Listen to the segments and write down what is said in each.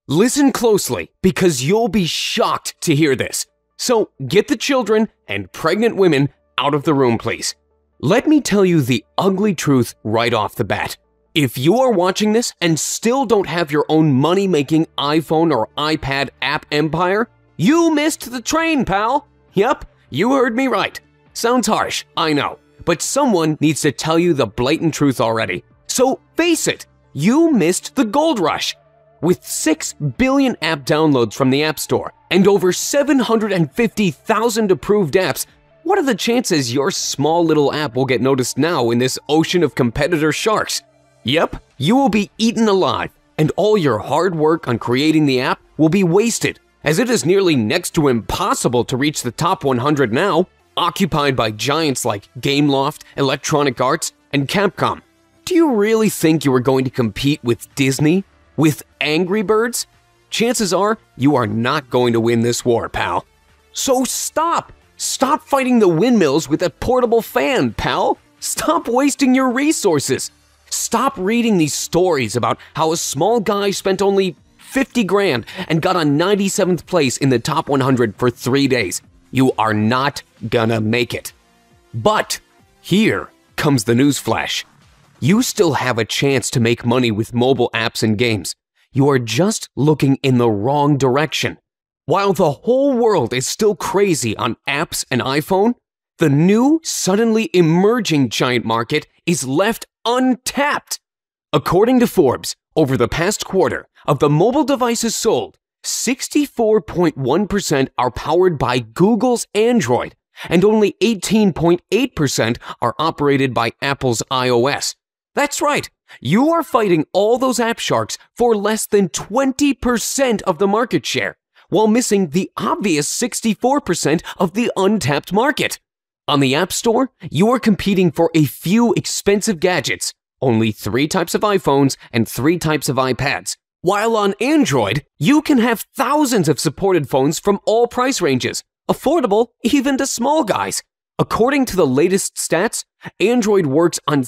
Listen closely because you'll be shocked to hear this. So get the children and pregnant women out of the room, please. Let me tell you the ugly truth right off the bat. If you are watching this and still don't have your own money-making iPhone or iPad app empire, you missed the train, pal. Yep, you heard me right. Sounds harsh, I know, but someone needs to tell you the blatant truth already. So face it, you missed the gold rush. With 6 billion app downloads from the App Store and over 750,000 approved apps, what are the chances your small little app will get noticed now in this ocean of competitor sharks? Yep, you will be eaten alive, and all your hard work on creating the app will be wasted, as it is nearly next to impossible to reach the top 100 now, occupied by giants like Gameloft, Electronic Arts, and Capcom. Do you really think you are going to compete with Disney? With Angry Birds? Chances are you are not going to win this war, pal. So stop! Stop fighting the windmills with a portable fan, pal! Stop wasting your resources! Stop reading these stories about how a small guy spent only 50 grand and got on 97th place in the top 100 for 3 days. You are not gonna make it. But here comes the newsflash. You still have a chance to make money with mobile apps and games. You are just looking in the wrong direction. While the whole world is still crazy on apps and iPhone, the new, suddenly emerging giant market is left untapped. According to Forbes, over the past quarter, of the mobile devices sold, 64.1% are powered by Google's Android, and only 18.8% are operated by Apple's iOS. That's right, you are fighting all those app sharks for less than 20% of the market share, while missing the obvious 64% of the untapped market. On the App Store, you are competing for a few expensive gadgets, only 3 types of iPhones and 3 types of iPads. While on Android, you can have thousands of supported phones from all price ranges, affordable even to small guys. According to the latest stats, Android works on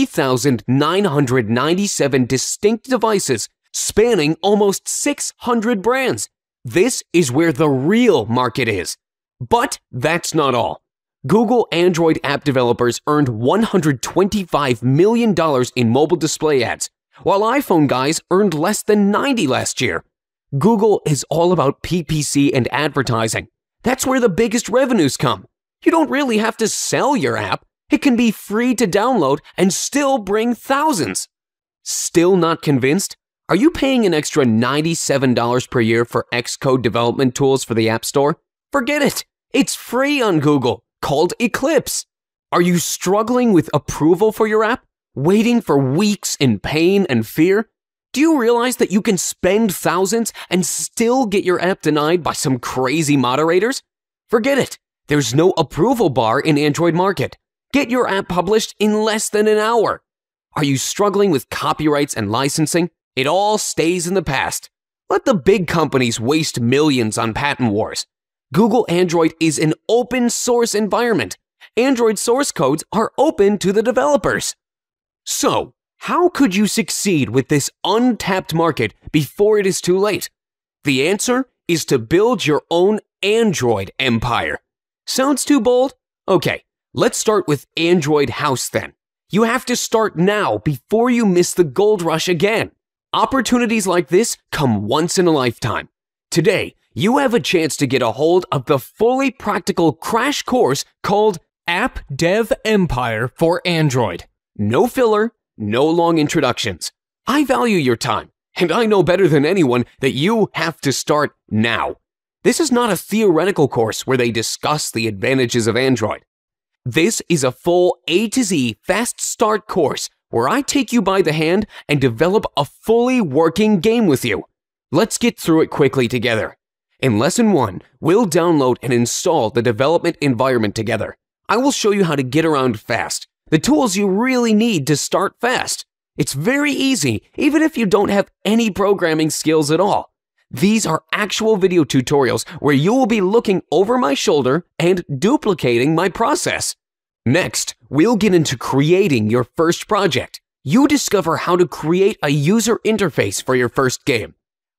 3,997 distinct devices, spanning almost 600 brands. This is where the real market is. But that's not all. Google Android app developers earned $125 million in mobile display ads, while iPhone guys earned less than 90 last year. Google is all about PPC and advertising. That's where the biggest revenues come. You don't really have to sell your app. It can be free to download and still bring thousands. Still not convinced? Are you paying an extra $97 per year for Xcode development tools for the App Store? Forget it. It's free on Google, called Eclipse. Are you struggling with approval for your app? Waiting for weeks in pain and fear? Do you realize that you can spend thousands and still get your app denied by some crazy moderators? Forget it. There's no approval bar in Android market. Get your app published in less than an hour. Are you struggling with copyrights and licensing? It all stays in the past. Let the big companies waste millions on patent wars. Google Android is an open source environment. Android source codes are open to the developers. So, how could you succeed with this untapped market before it is too late? The answer is to build your own Android empire. Sounds too bold? Okay, let's start with Android House then. You have to start now before you miss the gold rush again. Opportunities like this come once in a lifetime. Today, you have a chance to get a hold of the fully practical crash course called App Dev Empire for Android. No filler, no long introductions. I value your time, and I know better than anyone that you have to start now. This is not a theoretical course where they discuss the advantages of Android. This is a full A to Z fast start course where I take you by the hand and develop a fully working game with you. Let's get through it quickly together. In Lesson 1, we'll download and install the development environment together. I will show you how to get around fast, the tools you really need to start fast. It's very easy, even if you don't have any programming skills at all. These are actual video tutorials where you will be looking over my shoulder and duplicating my process. Next, we'll get into creating your first project. You discover how to create a user interface for your first game.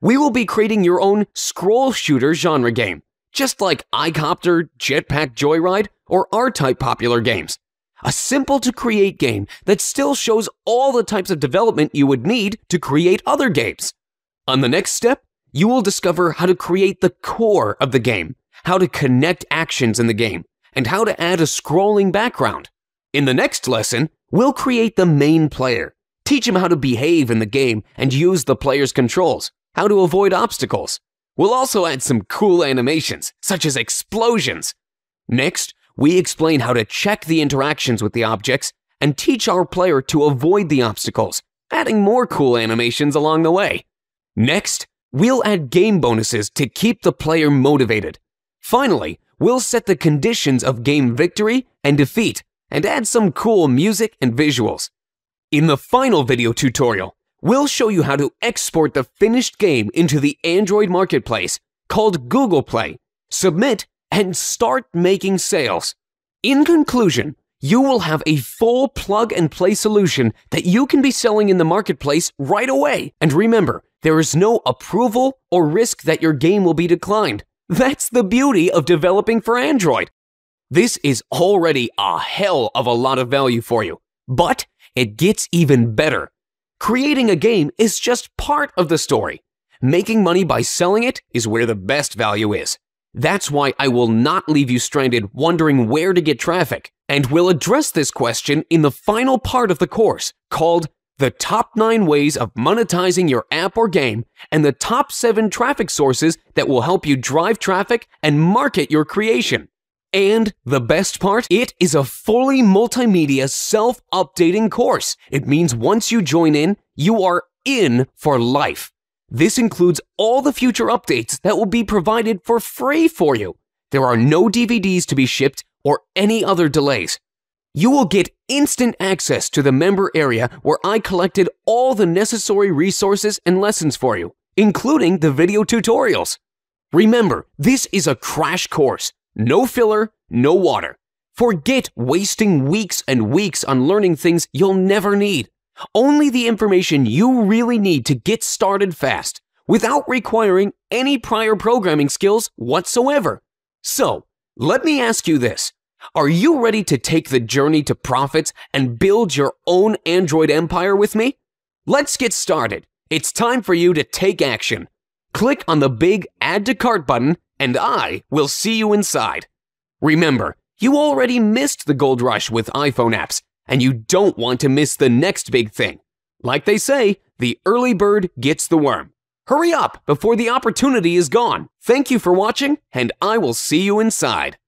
We will be creating your own scroll shooter genre game, just like iCopter, Jetpack Joyride, or R-Type popular games. A simple-to-create game that still shows all the types of development you would need to create other games. On the next step, you will discover how to create the core of the game, how to connect actions in the game, and how to add a scrolling background. In the next lesson, we'll create the main player, teach him how to behave in the game and use the player's controls, how to avoid obstacles. We'll also add some cool animations, such as explosions. Next, we explain how to check the interactions with the objects and teach our player to avoid the obstacles, adding more cool animations along the way. Next, we'll add game bonuses to keep the player motivated. Finally, we'll set the conditions of game victory and defeat and add some cool music and visuals. In the final video tutorial, we'll show you how to export the finished game into the Android marketplace called Google Play, submit, and start making sales. In conclusion, you will have a full plug-and-play solution that you can be selling in the marketplace right away. And remember, there is no approval or risk that your game will be declined. That's the beauty of developing for Android. This is already a hell of a lot of value for you, but it gets even better. Creating a game is just part of the story. Making money by selling it is where the best value is. That's why I will not leave you stranded wondering where to get traffic, and we'll address this question in the final part of the course called The Top 9 Ways of Monetizing Your App or Game and the Top 7 Traffic Sources that will help you drive traffic and market your creation. And the best part, it is a fully multimedia self-updating course. It means once you join in, you are in for life. This includes all the future updates that will be provided for free for you. There are no DVDs to be shipped or any other delays. You will get instant access to the member area where I collected all the necessary resources and lessons for you, including the video tutorials. Remember, this is a crash course. No filler, no water. Forget wasting weeks and weeks on learning things you'll never need. Only the information you really need to get started fast, without requiring any prior programming skills whatsoever. So, let me ask you this. Are you ready to take the journey to profits and build your own Android empire with me? Let's get started. It's time for you to take action. Click on the big Add to Cart button and I will see you inside. Remember, you already missed the gold rush with iPhone apps, and you don't want to miss the next big thing. Like they say, the early bird gets the worm. Hurry up before the opportunity is gone. Thank you for watching, and I will see you inside.